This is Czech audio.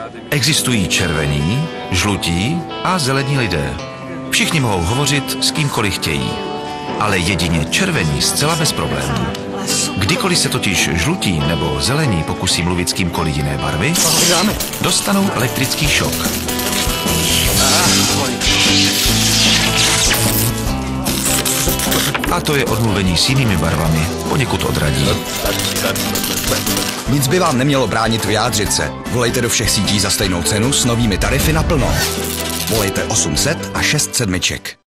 Existují červení, žlutí a zelení lidé. Všichni mohou hovořit s kýmkoliv chtějí. Ale jedině červení zcela bez problémů. Kdykoliv se totiž žlutí nebo zelení pokusí mluvit s kýmkoliv jiné barvy, dostanou elektrický šok. A to je odmluvení s jinými barvami poněkud odradí. Nic by vám nemělo bránit vyjádřit se. Volejte do všech sítí za stejnou cenu s novými tarify naplno. Volejte 800 a 6 sedmiček.